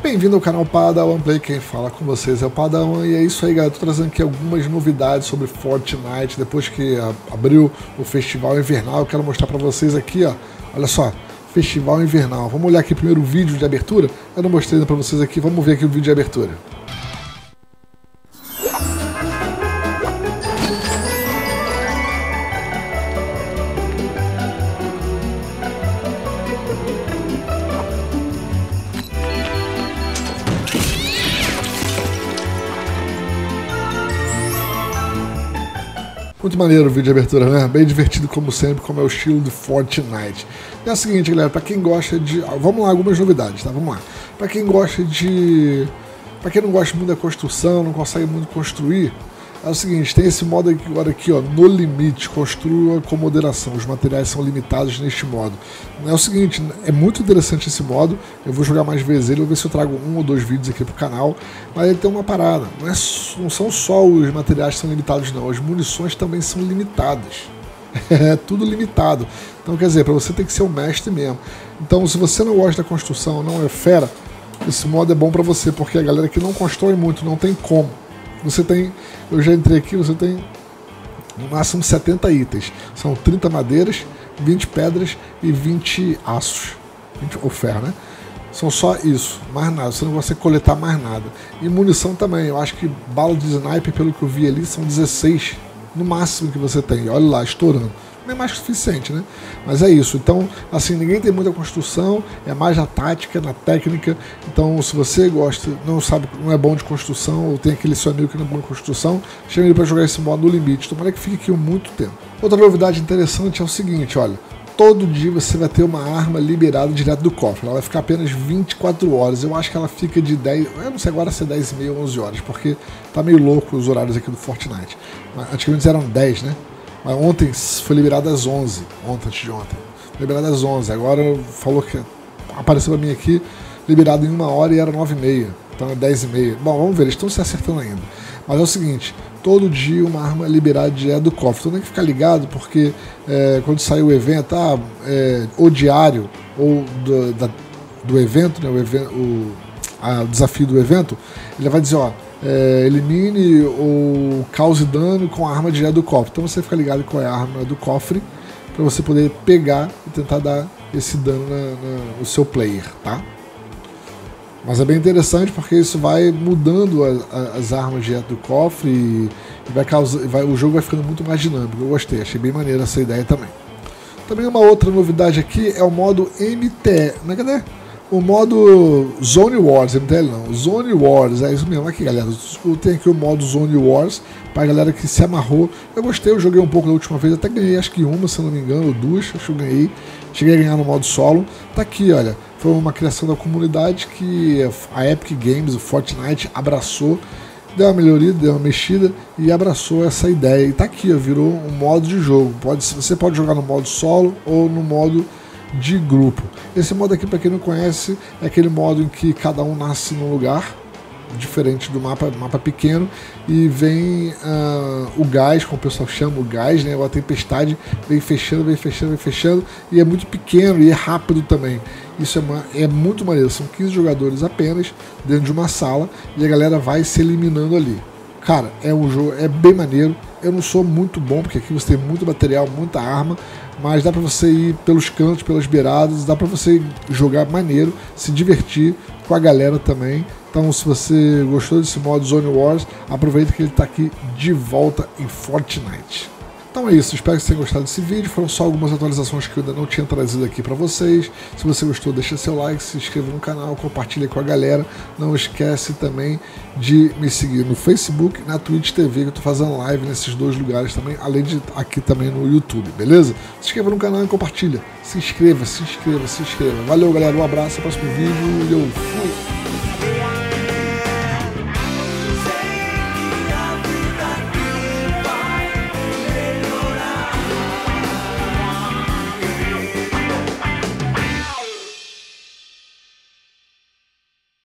Bem-vindo ao canal Padawan Play, quem fala com vocês é o Padawan, e é isso aí, galera. Tô trazendo aqui algumas novidades sobre Fortnite, depois que abriu o Festival Invernal. Eu quero mostrar pra vocês aqui, ó, olha só, Festival Invernal. Vamos olhar aqui primeiro o vídeo de abertura. Eu não mostrei ainda pra vocês aqui, vamos ver aqui o vídeo de abertura. Muito maneiro o vídeo de abertura, né? Bem divertido como sempre, como é o estilo do Fortnite. E é o seguinte, galera, pra quem gosta de... Vamos lá, algumas novidades, tá? Vamos lá. Pra quem gosta de... Pra quem não gosta muito da construção, não consegue muito construir, é o seguinte, tem esse modo aqui, agora aqui, ó, no limite, construa com moderação, os materiais são limitados neste modo. É o seguinte, é muito interessante esse modo, eu vou jogar mais vezes ele, vou ver se eu trago 1 ou 2 vídeos aqui pro canal, mas ele tem uma parada, não são só os materiais que são limitados não, as munições também são limitadas. É tudo limitado. Então quer dizer, para você tem que ser um mestre mesmo. Então se você não gosta da construção, não é fera, esse modo é bom para você, porque a galera que não constrói muito, não tem como. Você tem, eu já entrei aqui, você tem no máximo 70 itens. São 30 madeiras, 20 pedras e 20 aços. 20, ou ferro, né? São só isso, mais nada. Você não consegue coletar mais nada. E munição também. Eu acho que bala de sniper, pelo que eu vi ali, são 16 no máximo que você tem. Olha lá, estourando. Não é mais que o suficiente, né? Mas é isso. Então, assim, ninguém tem muita construção, é mais na tática, na técnica. Então, se você gosta, não sabe, não é bom de construção, ou tem aquele seu amigo que não é bom de construção, chama ele para jogar esse modo no limite. Tomara que fique aqui muito tempo. Outra novidade interessante é o seguinte, olha. Todo dia você vai ter uma arma liberada direto do cofre. Ela vai ficar apenas 24 horas. Eu acho que ela fica de 10... Eu não sei agora se é 10 e meia ou 11 horas, porque tá meio louco os horários aqui do Fortnite. Antigamente eram 10, né? Mas ontem foi liberado às 11, antes de ontem. Liberado às 11, agora falou que apareceu pra mim aqui, liberado em 1 hora e era 9h30, então é 10h30. Bom, vamos ver, eles estão se acertando ainda. Mas é o seguinte, todo dia uma arma liberada direto do cofre, então tem que ficar ligado, porque quando sair o evento, ou diário, ou do evento, né, o desafio do evento, ele vai dizer, ó, elimine ou cause dano com a arma direto do cofre. Então você fica ligado qual é a arma do cofre para você poder pegar e tentar dar esse dano no seu player, tá? Mas é bem interessante porque isso vai mudando as armas direto do cofre e o jogo vai ficando muito mais dinâmico. Eu gostei, achei bem maneira essa ideia também. Também uma outra novidade aqui é o modo MTE, né? Cadê? O modo Zone Wars, MTL não, Zone Wars, é isso mesmo. Aqui, galera, eu tenho aqui o modo Zone Wars, pra galera que se amarrou. Eu gostei, eu joguei um pouco da última vez, até ganhei acho que uma, se não me engano, ou 2, acho que eu ganhei. Cheguei a ganhar no modo solo. Tá aqui, olha, foi uma criação da comunidade que a Epic Games, o Fortnite, abraçou, deu uma melhoria, deu uma mexida e abraçou essa ideia. E tá aqui, ó, virou um modo de jogo. Você pode jogar no modo solo ou no modo de grupo. Esse modo aqui, para quem não conhece, é aquele modo em que cada um nasce num lugar diferente do mapa pequeno e vem o gás, como o pessoal chama, o gás, né, ou a tempestade, vem fechando e é muito pequeno e é rápido também. Isso é muito maneiro, são 15 jogadores apenas dentro de uma sala e a galera vai se eliminando ali. Cara, é um jogo, é bem maneiro. Eu não sou muito bom, porque aqui você tem muito material, muita arma, mas dá pra você ir pelos cantos, pelas beiradas, dá pra você jogar maneiro, se divertir com a galera também. Então, se você gostou desse modo Zone Wars, aproveita que ele tá aqui de volta em Fortnite. Então é isso, espero que vocês tenham gostado desse vídeo, foram só algumas atualizações que eu ainda não tinha trazido aqui pra vocês. Se você gostou, deixa seu like, se inscreva no canal, compartilha com a galera. Não esquece também de me seguir no Facebook e na Twitch TV, que eu tô fazendo live nesses 2 lugares também, além de aqui também no YouTube, beleza? Se inscreva no canal e compartilha. Se inscreva. Valeu, galera, um abraço, até o próximo vídeo e eu fui!